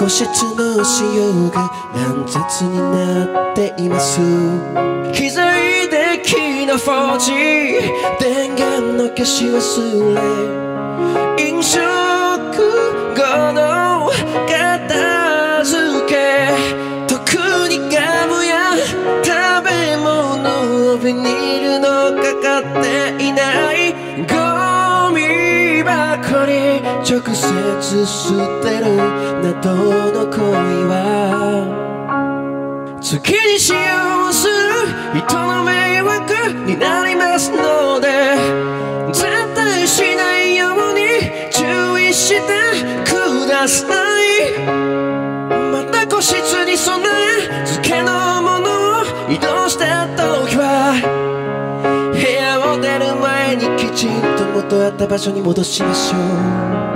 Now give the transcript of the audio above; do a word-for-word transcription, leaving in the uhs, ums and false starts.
個室の仕様が乱雑になっています。機材的な フォージー 電源の消し忘れ、飲食後の片付け、特にガムや食べ物をビニールのかかっていないゴミ箱に直接捨てるなどの行為は月に使用する人の迷惑になりますので、絶対しないように注意してください。また個室に備え付けのものを移動した時は部屋を出る前にきちんと元あった場所に戻しましょう。